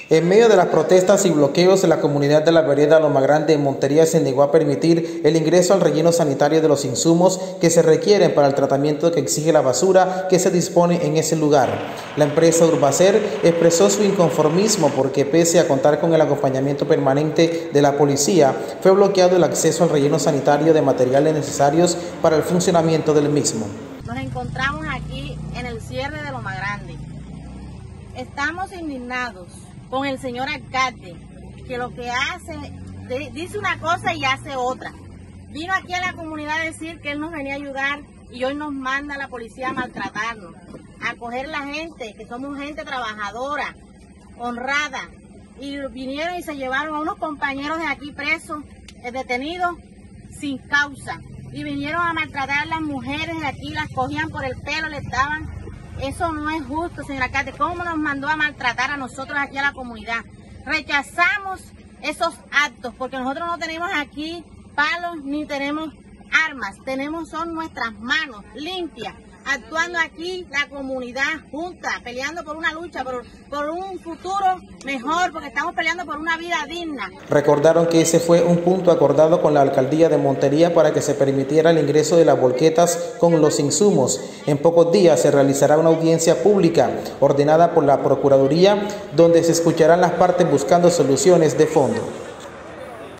En medio de las protestas y bloqueos, la comunidad de la vereda Loma Grande en Montería se negó a permitir el ingreso al relleno sanitario de los insumos que se requieren para el tratamiento que exige la basura que se dispone en ese lugar. La empresa Urbacer expresó su inconformismo porque, pese a contar con el acompañamiento permanente de la policía, fue bloqueado el acceso al relleno sanitario de materiales necesarios para el funcionamiento del mismo. Nos encontramos aquí en el cierre de Loma Grande. Estamos indignados con el señor alcalde, que lo que hace, dice una cosa y hace otra. Vino aquí a la comunidad a decir que él nos venía a ayudar y hoy nos manda a la policía a maltratarnos, a coger la gente, que somos gente trabajadora, honrada, y vinieron y se llevaron a unos compañeros de aquí presos, detenidos sin causa, y vinieron a maltratar a las mujeres de aquí, las cogían por el pelo, les daban. Eso no es justo, señor alcalde. ¿Cómo nos mandó a maltratar a nosotros aquí a la comunidad? Rechazamos esos actos porque nosotros no tenemos aquí palos ni tenemos armas. Son nuestras manos limpias, actuando aquí la comunidad junta, peleando por una lucha, por un futuro mejor, porque estamos peleando por una vida digna. Recordaron que ese fue un punto acordado con la alcaldía de Montería para que se permitiera el ingreso de las volquetas con los insumos. En pocos días se realizará una audiencia pública ordenada por la Procuraduría, donde se escucharán las partes buscando soluciones de fondo.